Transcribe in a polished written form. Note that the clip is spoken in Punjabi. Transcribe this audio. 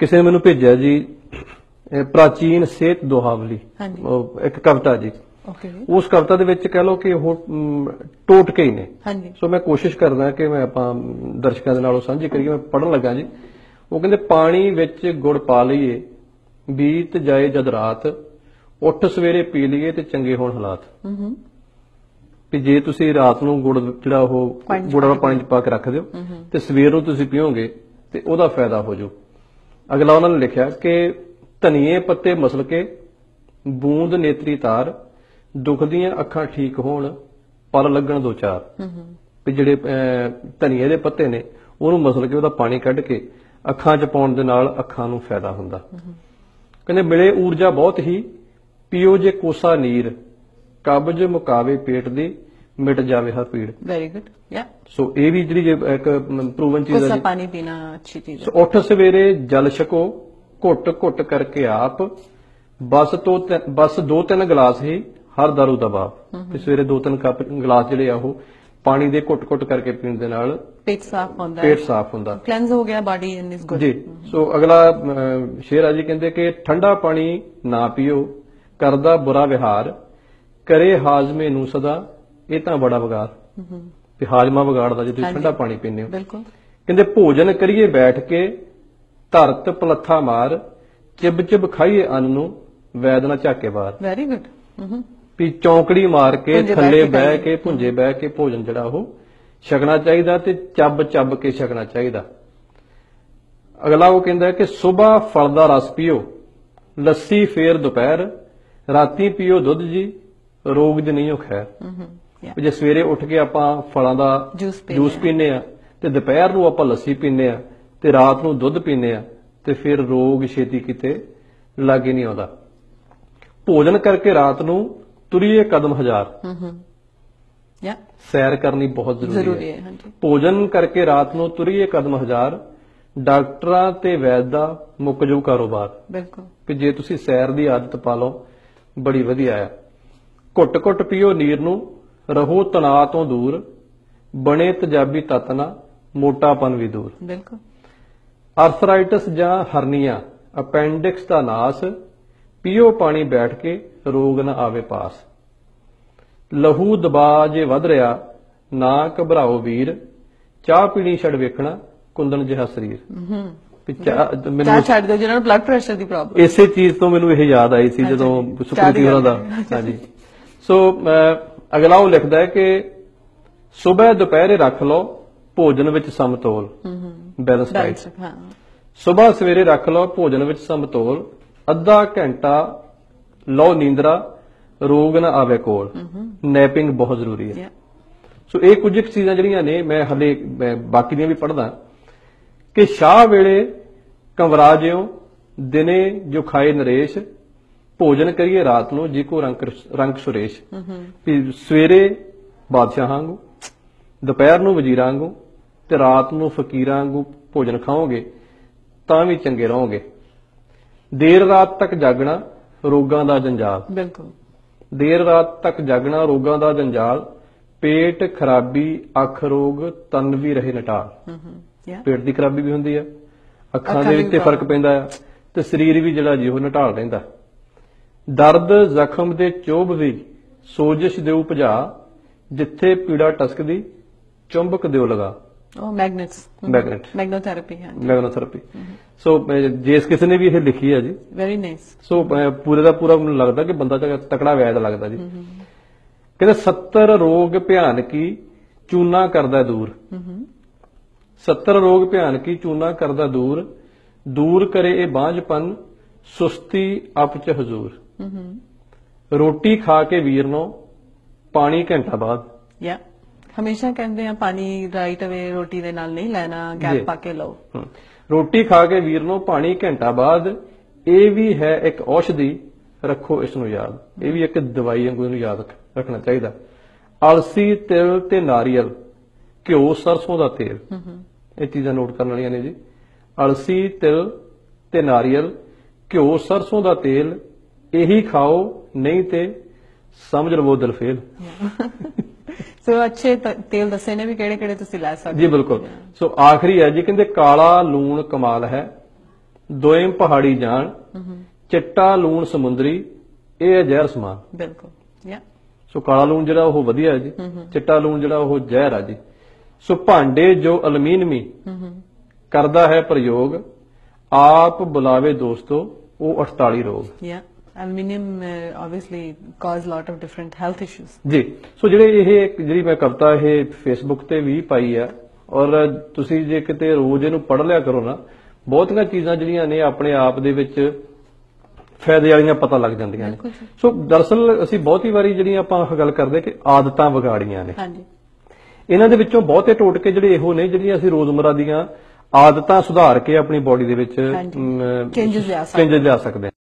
ਕਿਸੇ ਨੇ ਮੈਨੂੰ ਭੇਜਿਆ ਜੀ ਪ੍ਰਾਚੀਨ ਸਿਹਤ ਦੁਹਾਵਲੀ, ਇੱਕ ਕਵਿਤਾ ਜੀ। ਉਸ ਕਵਿਤਾ ਦੇ ਵਿੱਚ ਕਹਿ ਲਓ ਕਿ ਉਹ ਟੋਟਕੇ ਹੀ ਨੇ। ਸੋ ਮੈਂ ਕੋਸ਼ਿਸ਼ ਕਰਦਾ ਕਿ ਮੈਂ ਆਪਾਂ ਦਰਸ਼ਕਾਂ ਦੇ ਨਾਲ ਉਹ ਸਾਂਝੀ ਕਰੀਏ। ਮੈਂ ਪੜ੍ਹਨ ਲੱਗਾ ਜੀ। ਉਹ ਕਹਿੰਦੇ ਪਾਣੀ ਵਿੱਚ ਗੁੜ ਪਾ ਲਈਏ, ਬੀਤ ਜਾਏ ਜਦ ਰਾਤ, ਉੱਠ ਸਵੇਰੇ ਪੀ ਲਈਏ ਤੇ ਚੰਗੇ ਹੋਣ ਹਾਲਾਤ। ਵੀ ਜੇ ਤੁਸੀਂ ਰਾਤ ਨੂੰ ਗੁੜ ਜਿਹੜਾ ਉਹ ਗੁੜ ਵਾਲਾ ਪਾਣੀ ਚ ਪਾ ਕੇ ਰੱਖ ਦਿਓ ਤੇ ਸਵੇਰ ਨੂੰ ਤੁਸੀਂ ਪੀਓਗੇ ਤੇ ਉਹਦਾ ਫਾਇਦਾ ਹੋ ਜਾਊ। ਅਗਲਾ ਉਹਨਾਂ ਨੇ ਲਿਖਿਆ ਕਿ ਧਨੀਏ ਪੱਤੇ ਮਸਲ ਕੇ, ਬੂੰਦ ਨੇਤਰੀ ਤਾਰ, ਦੁੱਖ ਦੀਆਂ ਅੱਖਾਂ ਠੀਕ ਹੋਣ, ਪਲ ਲੱਗਣ ਦੋ ਚਾਰ। ਵੀ ਜਿਹੜੇ ਧਨੀਏ ਦੇ ਪੱਤੇ ਨੇ ਉਹਨੂੰ ਮਸਲ ਕੇ ਉਹਦਾ ਪਾਣੀ ਕੱਢ ਕੇ ਅੱਖਾਂ 'ਚ ਪਾਉਣ ਦੇ ਨਾਲ ਅੱਖਾਂ ਨੂੰ ਫਾਇਦਾ ਹੁੰਦਾ। ਕਹਿੰਦੇ ਮਿਲੇ ਊਰਜਾ ਬਹੁਤ ਹੀ, ਪੀਓ ਜੇ ਕੋਸਾ ਨੀਰ, ਕਬਜ਼ ਮੁਕਾਵੇ ਪੇਟ ਦੀ, ਮਿਟ ਜਾਵੇ ਹਰ ਪੀੜ। Very good. ਯਾ ਸੋ ਇਹ ਵੀ ਜਿਹੜੀ ਇੱਕ ਪ੍ਰੂਵਨ ਚੀਜ਼ ਹੈ। ਕੋਸਾ ਪਾਣੀ ਪੀਣਾ ਅੱਛੀ ਚੀਜ਼ ਹੈ। ਉੱਠ ਸਵੇਰੇ ਜਲ ਛਕੋ, ਘੁੱਟ ਘੁੱਟ ਕਰਕੇ ਆਪ, ਬਸ 2-3 ਗਲਾਸ ਹੀ ਹਰ ਦਾਰੂ ਦਾ ਬਾਪ। ਤੇ ਸਵੇਰੇ 2-3 ਕੱਪ ਗਲਾਸ ਜਿਹੜੇ ਆ ਉਹ ਪਾਣੀ ਦੇ ਘੁੱਟ-ਘੁੱਟ ਕਰਕੇ ਪੀਣ ਦੇ ਨਾਲ ਪੇਟ ਸਾਫ਼ ਹੁੰਦਾ, ਪੇਟ ਸਾਫ਼ ਹੁੰਦਾ, ਕਲੈਂਸ ਹੋ ਗਿਆ ਬਾਡੀ ਇਨ ਇਸ ਗੁੱਡ ਜੀ। ਸੋ ਅਗਲਾ ਸ਼ੇਰ ਆ ਜੀ, ਕਹਿੰਦੇ ਕਿ ਠੰਡਾ ਪਾਣੀ ਨਾ ਪੀਓ, ਕਰਦਾ ਬੁਰਾ ਵਿਹਾਰ, ਕਰੇ ਹਾਜ਼ਮੇ ਨੂੰ ਸਦਾ, ਇਹ ਤਾਂ ਬੜਾ ਵਿਗਾਰ। ਤੇ ਹਾਜ਼ਮਾ ਵਿਗਾੜਦਾ ਜੇ ਤੁਸੀਂ ਠੰਡਾ ਪਾਣੀ ਪੀਂਦੇ ਹੋ। ਬਿਲਕੁਲ। ਕਹਿੰਦੇ ਭੋਜਨ ਕਰੀਏ ਬੈਠ ਕੇ, ਧਰਤ ਪਲੱਥਾ ਮਾਰ, ਚਿਬ ਚਿਬ ਖਾਈਏ ਅੰਨ ਨੂੰ, ਵੈਦ ਨਾ ਝਾਕੇ ਬਾਹਰ। Very good. ਵੀ ਚੌਂਕੜੀ ਮਾਰ ਕੇ, ਥੱਲੇ ਬਹਿ ਕੇ, ਭੁੰਜੇ ਬਹਿ ਕੇ ਭੋਜਨ ਜਿਹੜਾ ਉਹ ਛਕਣਾ ਚਾਹੀਦਾ ਤੇ ਚੱਬ ਚੱਬ ਕੇ ਛਕਣਾ ਚਾਹੀਦਾ। ਅਗਲਾ ਉਹ ਕਹਿੰਦਾ ਕਿ ਸੁਬਾਹ ਫਲ ਦਾ ਰਸ ਪੀਓ, ਲੱਸੀ ਫੇਰ ਦੁਪਹਿਰ, ਰਾਤੀ ਪੀਓ ਦੁੱਧ ਜੀ, ਰੋਗ ਜ ਨਹੀਂ ਉਹ ਖੈਰ। ਜੇ ਸਵੇਰੇ ਉੱਠ ਕੇ ਆਪਾਂ ਫਲਾਂ ਦਾ ਜੂਸ ਪੀਨੇ ਆ ਤੇ ਦੁਪਹਿਰ ਨੂੰ ਆਪਾਂ ਲੱਸੀ ਪੀਨੇ ਆ ਤੇ ਰਾਤ ਨੂੰ ਦੁੱਧ ਪੀਨੇ ਆ ਤੇ ਫਿਰ ਰੋਗ ਛੇਤੀ ਕਿਤੇ ਲਾਗੇ ਨਹੀਂ ਆਉਂਦਾ। ਭੋਜਨ ਕਰਕੇ ਰਾਤ ਨੂੰ ਤੁਰੀਏ ਕਦਮ ਹਜ਼ਾਰ। ਸੈਰ ਕਰਨੀ ਬਹੁਤ ਜ਼ਰੂਰੀ ਹੈ। ਭੋਜਨ ਕਰਕੇ ਰਾਤ ਨੂੰ ਤੁਰੀਏ ਕਦਮ ਹਜ਼ਾਰ, ਡਾਕਟਰਾਂ ਤੇ ਵੈਦ ਦਾ ਮੁੱਕ ਜਾਊ ਕਾਰੋਬਾਰ। ਬਿਲਕੁਲ। ਕਿ ਜੇ ਤੁਸੀਂ ਸੈਰ ਦੀ ਆਦਤ ਪਾ ਲਓ ਬੜੀ ਵਧੀਆ ਆ। ਘੁੱਟ ਘੁੱਟ ਪੀਓ ਨੀਰ ਨੂੰ, ਰਹੋ ਤਣਾਅ ਤੋਂ ਦੂਰ, ਬਣੇ ਤੇਜ਼ਾਬੀ ਤੱਤ ਨਾ, ਮੋਟਾਪਨ ਵੀ ਦੂਰ। ਬਿਲਕੁਲ। ਆਰਥਰਾਈਟਸ ਜਾਂ ਹਰਨੀਆ, ਅਪੈਂਡਿਕਸ ਦਾ ਨਾਸ, ਪੀਓ ਪਾਣੀ ਬੈਠ ਕੇ, ਰੋਗ ਨਾ ਆਵੇ ਪਾਸ। ਲਹੂ ਦਬਾਅ ਜੇ ਵੱਧ ਰਿਹਾ, ਨਾ ਘਬਰਾਓ ਵੀਰ, ਚਾਹ ਪੀਣੀ ਛੱਡ ਵੇਖਣਾ, ਕੁੰਦਨ ਜਿਹਾ ਸਰੀਰ। ਚਾਹ ਛੱਡ ਦਿਓ ਜਿਹਨਾਂ ਨੂੰ ਬਲੱਡ ਪ੍ਰੈਸ਼ਰ ਦੀ ਪ੍ਰੋਬਲਮ। ਇਸੇ ਚੀਜ਼ ਤੋਂ ਮੈਨੂੰ ਇਹ ਯਾਦ ਆਈ ਸੀ ਜਦੋਂ ਸੁਖਮਤੀ ਹੋਰਾਂ ਦਾ। ਹਾਂਜੀ। ਸੋ ਅਗਲਾ ਉਹ ਲਿਖਦਾ ਹੈ ਕਿ ਸੁਬਹ ਦੁਪਹਿਰੇ ਰੱਖ ਲਓ ਭੋਜਨ ਵਿੱਚ ਸਮਤੋਲ, ਬੈਲੈਂਸ ਡਾਈਟ। ਸੁਬਹ ਸਵੇਰੇ ਰੱਖ ਲਓ ਭੋਜਨ ਵਿੱਚ ਸਮਤੋਲ, ਅੱਧਾ ਘੰਟਾ ਲਓ ਨੀਂਦਰਾ, ਰੋਗ ਨਾ ਆਵੇ ਕੋਲ। ਨੈਪਿੰਗ ਬਹੁਤ ਜ਼ਰੂਰੀ ਹੈ। ਸੋ ਇਹ ਕੁਝ ਚੀਜ਼ਾਂ ਜਿਹੜੀਆਂ ਨੇ ਮੈਂ ਹਲੇ ਬਾਕੀ ਦੀਆਂ ਵੀ ਪੜ੍ਹਦਾ ਕਿ ਸ਼ਾਹ ਵੇਲੇ ਕੰਵਰਾ ਜਿਉ, ਦਿਨੇ ਜੋ ਖਾਏ ਨਰੇਸ਼, ਭੋਜਨ ਕਰੀਏ ਰਾਤ ਨੂੰ ਜੀ ਕੋ ਰੰਗ ਸੁਰੇਸ਼। ਵੀ ਸਵੇਰੇ ਬਾਦਸ਼ਾਹਾਂ ਵਾਂਗੂ, ਦੁਪਹਿਰ ਨੂੰ ਵਜ਼ੀਰਾਂ ਵਾਂਗੂ ਤੇ ਰਾਤ ਨੂੰ ਫਕੀਰਾਂ ਵਾਂਗੂ ਭੋਜਨ ਖਾਓਗੇ ਤਾਂ ਵੀ ਚੰਗੇ ਰਹੋਗੇ। ਦੇਰ ਰਾਤ ਤੱਕ ਜਾਗਣਾ, ਰੋਗਾਂ ਦਾ ਜੰਜਾਲ। ਬਿਲਕੁਲ। ਦੇਰ ਰਾਤ ਤੱਕ ਜਾਗਣਾ, ਰੋਗਾਂ ਦਾ ਜੰਜਾਲ, ਪੇਟ ਖਰਾਬੀ, ਅੱਖ ਰੋਗ, ਤਨ ਵੀ ਰਹੇ ਨਟਾਲ। ਪੇਟ ਦੀ ਖਰਾਬੀ ਵੀ ਹੁੰਦੀ ਆ, ਅੱਖਾਂ ਦੇ ਵਿੱਚ ਫਰਕ ਪੈਂਦਾ ਆ ਤੇ ਸਰੀਰ ਵੀ ਜਿਹੜਾ ਜੀ ਉਹ ਨਟਾਲ ਰਹਿੰਦਾ। ਦਰਦ ਜ਼ਖਮ ਦੇ ਚੋਭ ਵੀ, ਸੋਜਿਸ਼ ਦਿਓ ਭਜਾ, ਜਿੱਥੇ ਪੀੜਾ ਟਸਕਦੀ, ਚੁੰਬਕ ਦਿਓ ਲਗਾ। ਮੈਗਨੋਥੈਰੇਪੀ। ਸੋ ਜਿਸ ਕਿਸੇ ਨੇ ਵੀ ਇਹ ਲਿਖੀ ਹੈ ਜੀ, ਵੈਰੀ ਨਾਈਸ। ਸੋ ਪੂਰੇ ਦਾ ਪੂਰਾ ਮੈਨੂੰ ਲੱਗਦਾ ਕਿ ਬੰਦਾ ਤਕੜਾ ਵੈਦ ਲੱਗਦਾ ਜੀ। ਕਹਿੰਦੇ 70 ਰੋਗ ਭਿਆਨਕੀ, ਚੂਨਾ ਕਰਦਾ ਦੂਰ। 70 ਰੋਗ ਭਿਆਨਕੀ, ਚੂਨਾ ਕਰਦਾ ਦੂਰ, ਦੂਰ ਕਰੇ ਇਹ ਬਾਂਝਪਨ, ਸੁਸਤੀ ਅਪ ਚ ਹਜ਼ੂਰ। ਰੋਟੀ ਖਾ ਕੇ ਵੀਰ ਨੂੰ ਪਾਣੀ ਘੰਟਾ ਬਾਅਦ। ਹਮੇਸ਼ਾ ਕਹਿੰਦੇ ਆ ਪਾਣੀ ਰਾਈਟ ਅਵੇ ਰੋਟੀ ਦੇ ਨਾਲ ਨਹੀਂ ਲੈਣਾ, ਗੈਪ ਪਾ ਕੇ ਲਓ। ਰੋਟੀ ਖਾ ਕੇ ਵੀਰ ਨੂੰ ਪਾਣੀ ਘੰਟਾ ਬਾਅਦ, ਇਹ ਵੀ ਹੈ ਇੱਕ ਔਸ਼ਧੀ, ਰੱਖੋ ਇਸ ਨੂੰ ਯਾਦ। ਇਹ ਵੀ ਇੱਕ ਦਵਾਈ ਵਾਂਗੂ ਇਹਨੂੰ ਯਾਦ ਰੱਖਣਾ ਚਾਹੀਦਾ। ਅਲਸੀ, ਤਿਲ ਤੇ ਨਾਰੀਅਲ, ਘਿਓ, ਸਰਸੋਂ ਦਾ ਤੇਲ, ਇਹ ਚੀਜ਼ਾਂ ਨੋਟ ਕਰਨ ਵਾਲੀਆਂ ਨੇ ਜੀ। ਅਲਸੀ, ਤਿਲ ਤੇ ਨਾਰੀਅਲ, ਘਿਓ, ਸਰਸੋਂ ਦਾ ਤੇਲ, ਇਹੀ ਖਾਓ, ਨਹੀਂ ਤੇ ਸਮਝ ਲਵੋ ਦਿਲ ਫੇਲ। ਸੋ ਅੱਛੇ ਤੇਲ ਦੱਸੇ ਨੇ ਵੀ ਕਿਹੜੇ ਕਿਹੜੇ ਤੁਸੀਂ ਲੈ ਸਕਦੇ ਜੀ। ਬਿਲਕੁਲ। ਸੋ ਆਖਰੀ ਹੈ ਜੀ, ਕਹਿੰਦੇ ਕਾਲਾ ਲੂਣ ਕਮਾਲ ਹੈ, ਦੋਇਮ ਪਹਾੜੀ ਜਾਣ, ਚਿੱਟਾ ਲੂਣ ਸਮੁੰਦਰੀ, ਇਹ ਹੈ ਜ਼ਹਿਰ ਸਮਾਨ। ਬਿਲਕੁਲ ਯਾ ਸੋ ਕਾਲਾ ਲੂਣ ਜਿਹੜਾ ਉਹ ਵਧੀਆ ਹੈ ਜੀ, ਚਿੱਟਾ ਲੂਣ ਜਿਹੜਾ ਉਹ ਜ਼ਹਿਰ ਆ ਜੀ। ਸੋ ਭਾਂਡੇ ਜੋ ਅਲਮੀਨਮੀ ਕਰਦਾ ਹੈ ਪ੍ਰਯੋਗ, ਆਪ ਬੁਲਾਵੇ ਦੋਸਤੋ ਉਹ 48 ਰੋਗ। Yeah aluminium obviously cause lot of different health issues। ਜੀ ਸੋ ਜਿਹੜੀ ਮੈਂ ਕਵਿਤਾ ਇਹ ਫੇਸਬੁੱਕ ਤੇ ਵੀ ਪਾਈ ਆ, ਔਰ ਤੁਸੀਂ ਜੇ ਕਿਤੇ ਰੋਜ਼ ਇਹਨੂੰ ਪੜ੍ਹ ਲਿਆ ਕਰੋ ਨਾ, ਬਹੁਤੀਆਂ ਚੀਜ਼ਾਂ ਜਿਹੜੀਆਂ ਨੇ ਆਪਣੇ ਆਪ ਦੇ ਵਿੱਚ ਫਾਇਦੇ ਵਾਲੀਆਂ ਪਤਾ ਲੱਗ ਜਾਂਦੀਆਂ ਨੇ। ਸੋ ਦਰਅਸਲ ਅਸੀਂ ਬਹੁਤੀ ਵਾਰੀ ਜਿਹੜੀਆਂ ਆਪਾਂ ਗੱਲ ਕਰਦੇ ਕਿ ਆਦਤਾਂ ਵਿਗਾੜੀਆਂ ਨੇ, ਹਾਂਜੀ, ਇਹਨਾਂ ਦੇ ਵਿੱਚੋਂ ਬਹੁਤੇ ਟੋਟਕੇ ਜਿਹੜੇ ਇਹੋ ਨੇ ਜਿਹੜੀਆਂ ਅਸੀਂ ਰੋਜ਼ਮਰਾ ਦੀਆਂ ਆਦਤਾਂ ਸੁਧਾਰ ਕੇ ਆਪਣੀ ਬੋਡੀ ਦੇ ਵਿੱਚ ਚੇਂਜਸ ਲਿਆ ਸਕਦੇ ਹਾਂ।